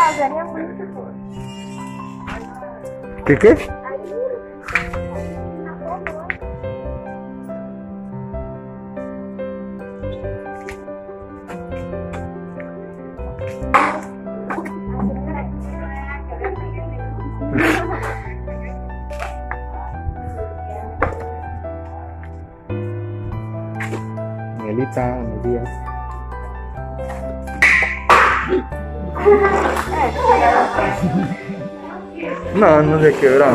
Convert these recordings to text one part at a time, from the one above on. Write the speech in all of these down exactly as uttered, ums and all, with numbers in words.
sería bonito. ¿Qué qué? Ahí, una foto, ¿eh? Miguelita, buenos días. No, no se quebró.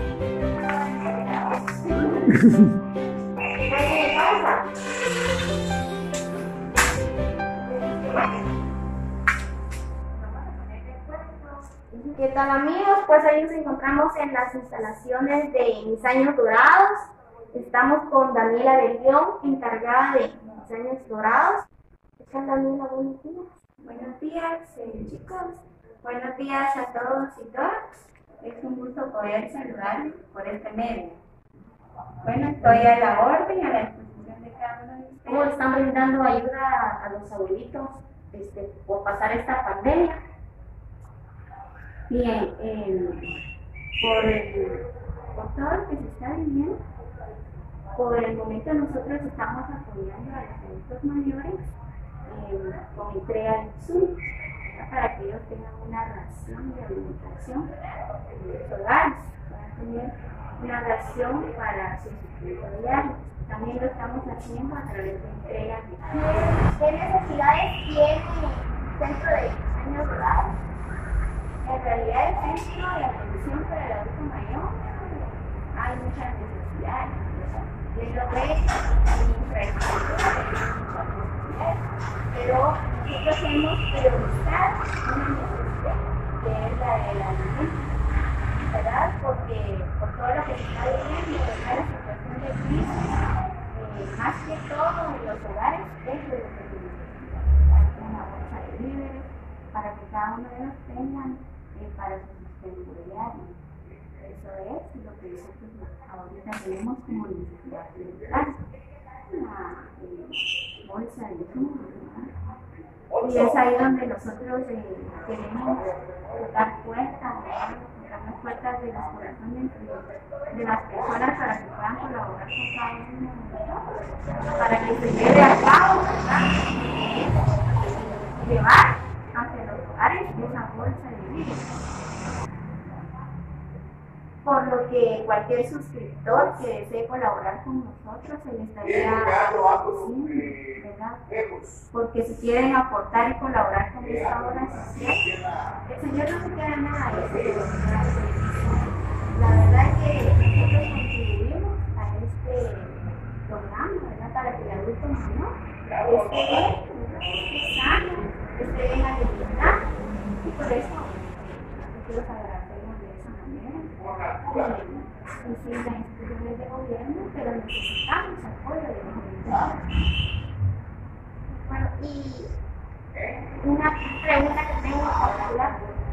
¿Qué tal, amigos? Pues hoy nos encontramos en las instalaciones de Mis Años Dorados. Estamos con Daniela de León, encargada de Mis Años Dorados. ¿Qué tal, Daniela? Buenos días. Buenos días, eh, chicos. Buenos días a todos y todas. Es un gusto poder saludarles por este medio. Bueno, estoy a la orden, a la disposición de cada uno de ustedes. ¿Cómo están brindando ayuda a los abuelitos este, por pasar esta pandemia? Bien, eh, por, el, por todo lo que se está viviendo, por el momento nosotros estamos apoyando a los adultos mayores eh, con entrega en Zoom, para que ellos tengan una ración de alimentación en los hogares, para tener una ración para su sustento diario. También lo estamos haciendo a través de entregas. ¿Qué necesidades tiene el centro de Mis Años Dorados? En realidad el centro de atención para el adulto mayor hay muchas necesidades. De lo que es infraestructura, hay muchas necesidades, pero nosotros hemos priorizado una necesidad que es la del alimento, ¿verdad? Porque por todo lo que se está viviendo, ¿verdad? La situación de crisis, eh, más que todo en los hogares, es de lo que se necesita, ¿verdad? Una bolsa de víveres para que cada uno de ellos tengan eh, para su sustento diario. Eso es lo que nosotros ahorita tenemos como necesidad prioritaria. La eh, bolsa de zumo, ¿verdad? Y es ahí donde nosotros eh, queremos tocar puertas, ¿verdad? Tocar las puertas de los corazones de, de las personas para que puedan colaborar con cada uno de nosotros, para que se lleve a cabo, ¿verdad? Llevar hacia los hogares esa bolsa de víveres. Por lo que cualquier suscriptor que desee colaborar con nosotros se le estaría ofreciendo, ¿verdad? Porque si quieren aportar y colaborar con esta obra social, el Señor no se queda nada de eso. La verdad es que nosotros contribuimos a este programa, ¿verdad? Para que el adulto mayor esté bien, esté sano, esté bien alimentado, y por eso nosotros agradecemos de esa manera. Y sí, las instituciones de gobierno, pero necesitamos apoyo de los gobiernos. Bueno, y una pregunta que tengo para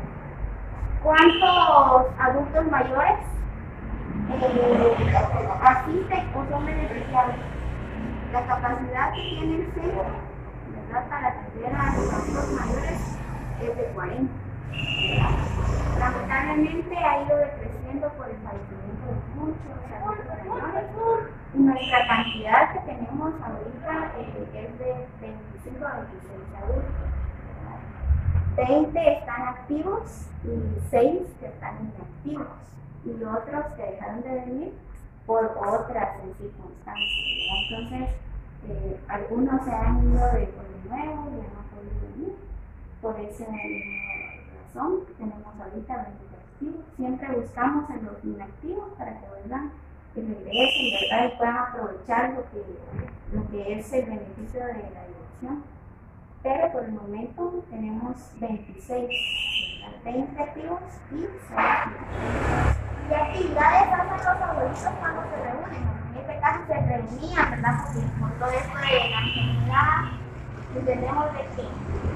¿cuántos adultos mayores eh, asisten o son beneficiados? La capacidad que tiene el centro, ¿verdad?, para atender a los adultos mayores es de cuarenta. Lamentablemente ha ido decreciendo por el fallecimiento de muchos adultos mayores y nuestra cantidad que tenemos ahorita eh, es de veinticinco a veintiséis adultos. veinte están activos y seis que están inactivos, y otros que dejaron de venir por otras circunstancias, ¿verdad? Entonces, eh, algunos se han ido de por de nuevo y no han podido venir. Por esa razón tenemos ahorita veinte activos. Siempre buscamos en los inactivos para que vuelvan, que regresen, ¿verdad? Y puedan aprovechar lo que, lo que es el beneficio de la dirección. Pero por el momento tenemos veintiséis, ¿verdad? veinte activos y seis inactivos. ¿Qué actividades hacen los abuelitos cuando se reúnen? En este caso se reunían, ¿verdad? Porque por todo esto de la enfermedad, entendemos de que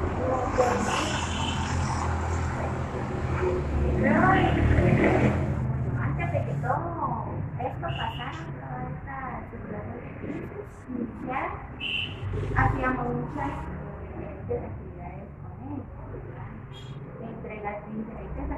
bueno, antes de que todo esto pasara, toda esta situación de crisis inicial, hacíamos muchas diferentes actividades con ellos, ¿verdad? Entre las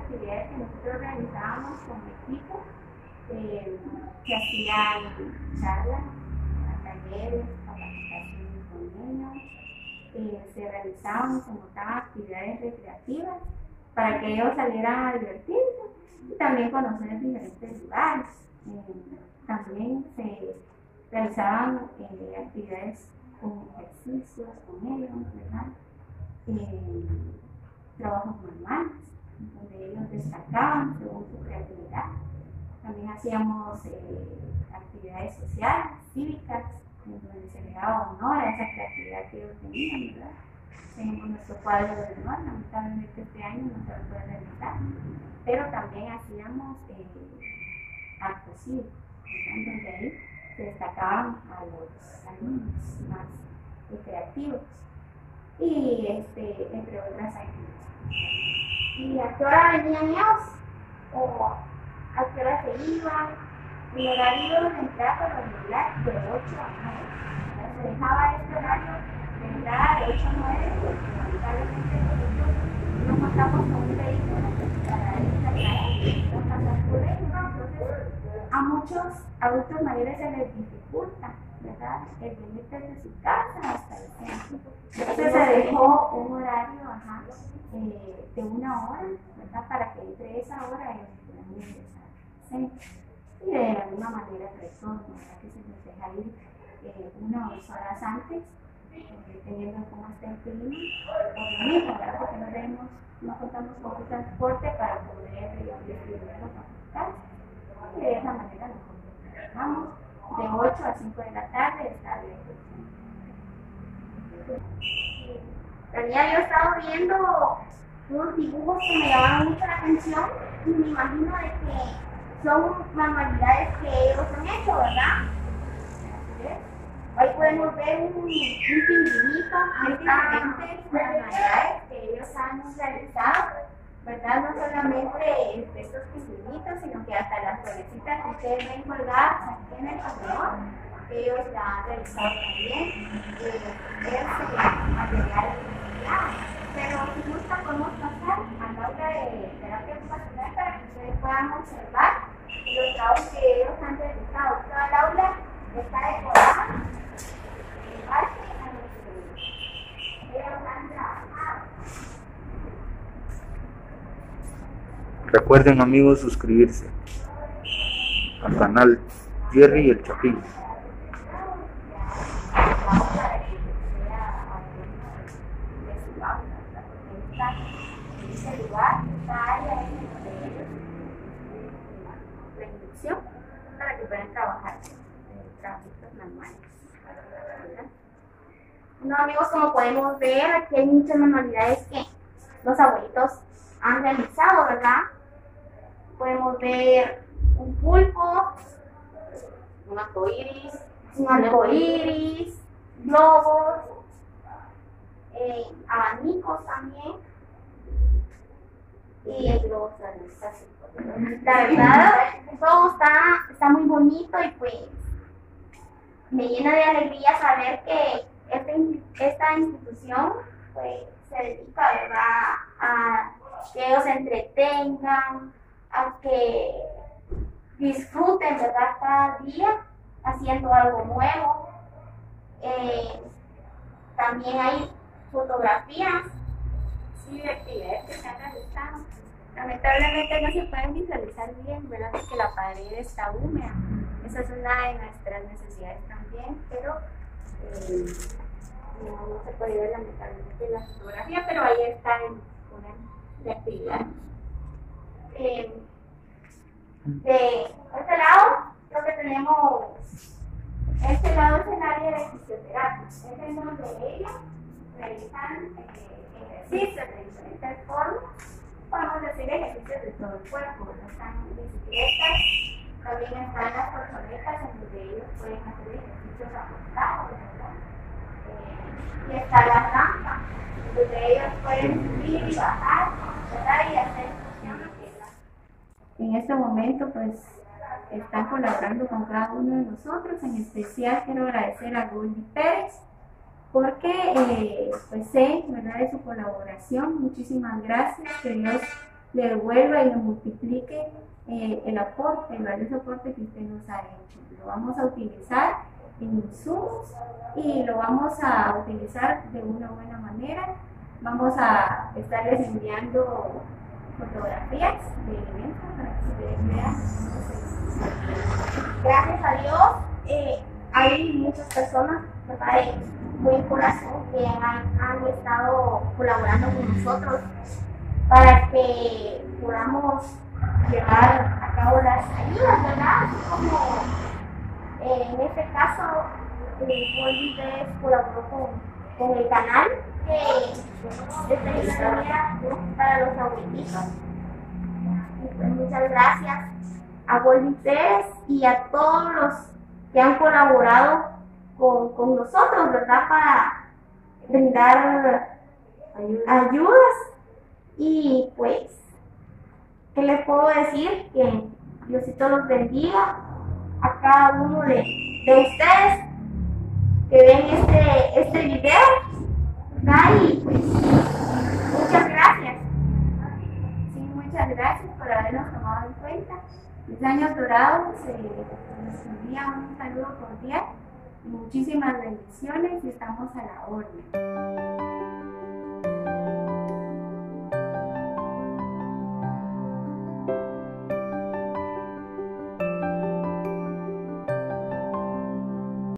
actividades que nosotros realizábamos como equipo. Eh, se hacían charlas, talleres, capacitaciones con niños, eh, se realizaban y se montaban actividades recreativas para que ellos salieran a divertirse y también conocer diferentes lugares. Eh, también se realizaban eh, actividades con ejercicios con ellos, ¿verdad? Eh, trabajos manuales, donde ellos destacaban según su creatividad. También hacíamos eh, actividades sociales, cívicas, en donde se le daba honor a esa creatividad que ellos tenían, ¿verdad? Tenemos nuestro cuadro de honor, lamentablemente este año no se lo puede realizar, pero también hacíamos eh, actos cívicos, ¿verdad? Donde ahí se destacaban a los alumnos más eh, creativos y este, entre otras actividades. ¿Y a qué hora venían ellos? ¿O a qué hora se iban? El horario de entrada por lo regular de ocho a nueve. Se dejaba este horario de entrada de ocho a nueve porque lamentablemente nosotros nos montamos con un vehículo para ir a pasar por ellos. Entonces, a muchos adultos mayores se les dificulta, ¿verdad?, el venir desde su casa hasta el centro. Entonces se dejó un horario ajá, eh, de una hora, ¿verdad?, para que entre esa hora ellos puedan ingresar al centro. Y de la misma manera el retorno, ¿verdad?, que se les deja ir eh, una o dos horas antes, eh, teniendo cómo está el clima, por lo mismo, ¿verdad?, porque no, tenemos, no contamos con un transporte para poder distribuirlos a sus casas. Y de esa manera nosotros trabajamos de ocho a cinco de la tarde, está abierto el centro. Tenía yo estado viendo unos dibujos que me llamaban mucho la atención y me imagino de que son manualidades que ellos han hecho, ¿verdad? Ahí podemos ver un, un pingüinito. Hay diferentes manualidades que ellos han realizado, ¿verdad? No solamente este, estos pingüinitos, sino que hasta las florecitas que ustedes ven colgadas aquí en el pabellón, ellos la han realizado también. Eh, es material reciclado. Pero si gustan, podemos pasar al aula de terapia ocupacional para que ustedes puedan observar los trabajos que ellos han realizado. Toda el aula está decorada en base a lo que ellos han trabajado. Recuerden, amigos, suscribirse al canal Jerry y el Chapín. En este lugar, esta área es la inducción para que puedan trabajar trabajitos manuales. Bueno, amigos, como podemos ver, aquí hay muchas manualidades que los abuelitos han realizado, ¿verdad? Podemos ver un pulpo, Un arcoíris, un arcoíris, globos, eh, abanicos también. y el globo está así. La verdad, todo está, está muy bonito y pues me llena de alegría saber que esta, esta institución pues, se dedica, ¿verdad?, a que ellos se entretengan, a que disfruten, ¿verdad?, cada día haciendo algo nuevo. Eh, también hay fotografías. Sí, de actividades que se han realizado. Lamentablemente no se pueden visualizar bien, ¿verdad?, porque la pared está húmeda. Esa es una de nuestras necesidades también, pero eh, no, no se puede ver lamentablemente la fotografía, pero ahí está en una de actividades. Eh, de este lado, creo que tenemos, Este lado es el área de fisioterapia. Es en donde ellos realizan eh, ejercicios de diferentes formas. Podemos decir ejercicios de todo el cuerpo. Están bicicletas, también están las colchonetas en donde ellos pueden hacer ejercicios acostados, ¿verdad? Eh, y está la rampa, donde ellos pueden subir y bajar, ¿verdad?, y hacer funciones. En este momento, pues, están colaborando con cada uno de nosotros. En especial quiero agradecer a Goldie Pérez porque eh, pues sé, ¿verdad?, de su colaboración. Muchísimas gracias, que Dios le devuelva y le multiplique eh, el aporte, el valioso aporte que usted nos ha hecho. Lo vamos a utilizar en insumos y lo vamos a utilizar de una buena manera. Vamos a estarles enviando fotografías de eventos para que ustedes vean. Gracias a Dios, eh, hay muchas personas, ¿verdad?, de buen corazón que han, han estado colaborando con nosotros para que podamos llevar a cabo las ayudas, ¿verdad? Como eh, en este caso, eh, Bolívar colaboró con, con el canal de esta historia para los abuelitos. Y pues muchas gracias a Bolívar y a todos los que han colaborado con, con nosotros, ¿verdad?, para brindar ayudas. ayudas. Y pues, ¿qué les puedo decir? Que Diosito los bendiga a cada uno de, de ustedes que ven este, este video, ¿verdad? Y pues, muchas gracias. Sí, muchas gracias por habernos tomado en cuenta. Mis años dorados, eh, les envía un saludo cordial y muchísimas bendiciones y estamos a la orden.